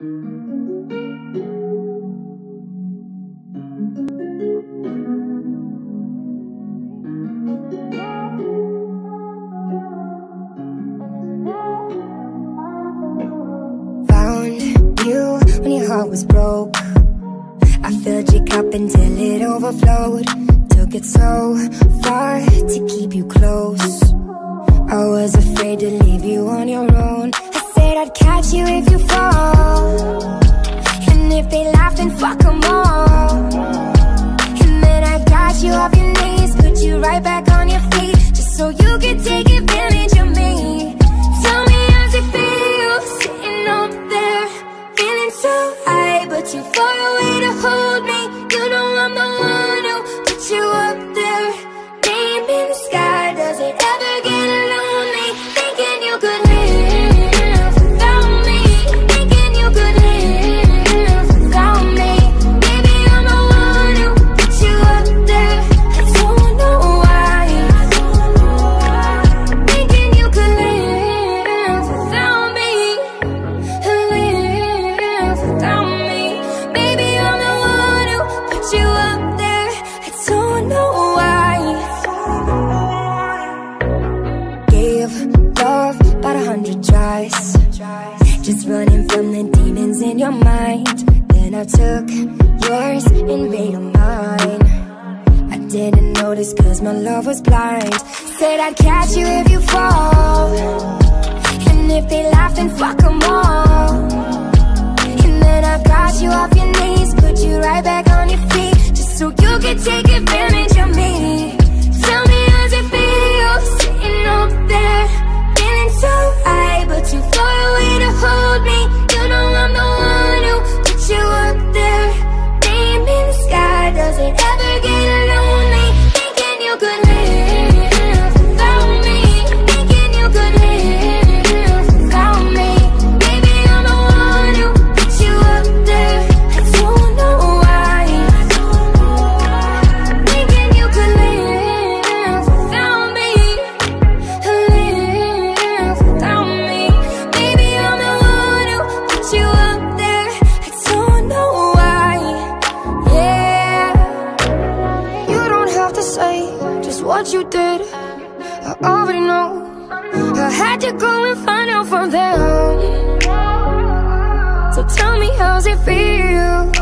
You when your heart was broke, I filled your cup until it overflowed. Took it so far to keep you close. I was afraid to leave you on your own. I said I'd catch you if you fall, and if they laugh then fuck them all. And then I got you off your knees, put you right back on your feet, just so you could take advantage of me. Tell me how's it feel sitting up there, feeling so high, but too far away to hold me. You know I'm the one who put you up there, name in the sky. Does it ever get lonely, thinking you could live without me, thinking you could live without me? Baby, I'm the one who put you up there. I don't know why, thinking you could live without me, live without me. Baby, I'm the one who put you up there. I don't know why. Gave love about 100 tries, just running from the demons in your mind. Then I took yours and made them mine. I didn't notice cause my love was blind. Said I'd catch you if you fall, and if they laugh then fuck them all. And then I got you off your knees, put you right back on your feet, just so you could take advantage of me. Tell me how's it feel sitting up there, feeling so high, but too far away to hold me. You know I'm the one who put you up there, name in the sky. Does it ever get lonely, thinking you could live without me, thinking you could live without me? Baby, I'm the one who put you up there. I don't know why, thinking you could live without me, live without me. Baby, I'm the one who put you up there. I don't know why. Yeah, you don't have to say just what you did, I already know. I had to go and find out from them. So tell me how's it feel